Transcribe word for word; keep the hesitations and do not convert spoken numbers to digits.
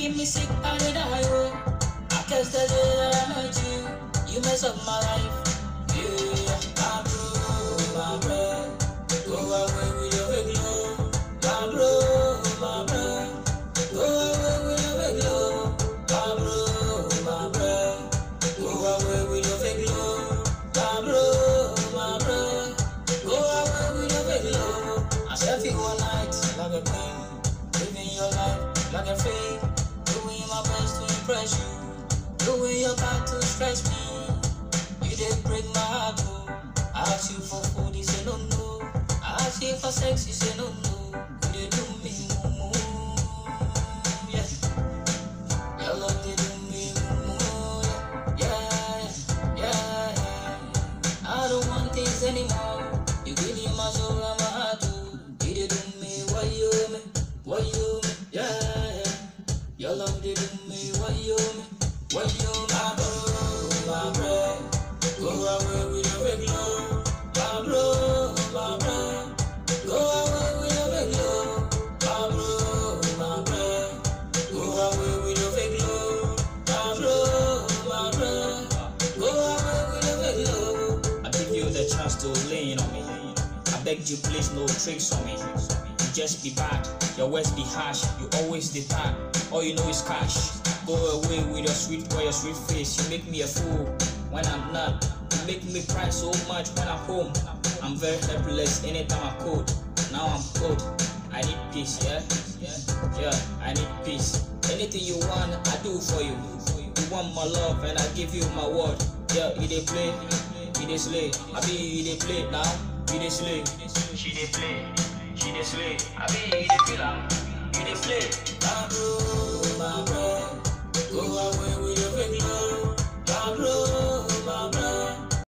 making me sick, I did I oh. I guess the day that I met you, you mess up my life. Yeah, my bro, my bro, go away with your big love. My bro, my bro, go away with your big love. My bro, my bro, go away with your big love. My bro, my bro, go away with your big love. I slept you one night like a queen, living your life like a freak, doing my best to impress you, doing your part to stress me. You did break my heart, oh. I asked you for food, you say no, no. I asked you for sex, you say no, no. You did do me, moo, yeah. Your love did do me, moo, yeah, yeah, yeah. I don't want things anymore. You give me my soul and my heart, oh. You did do me, why you me, why you me, yeah, yeah. Your love did do me, why you me, why you my bro, my bro. Go away with your big love, my bro, my bro. Go away with your big love, my bro, my bro. Go away with your big love, my bro, my bro. Go away with your big love. I give you the chance to lean on me. I beg you, please, no tricks on me. You just be bad, your words be harsh. You always depart, all you know is cash. Go away with your sweet boy, your sweet face. You make me a fool when I'm not. You make me cry so much when I'm home. I'm very helpless anytime I'm cold. Now I'm cold. I need peace, yeah? Yeah, yeah, I need peace. Anything you want, I do for you. You want my love and I give you my word. Yeah, you dey play, you dey slay. I be you dey play now, you dey slay. She dey play, she dey slay. I be you dey feel am, you dey play. My bro.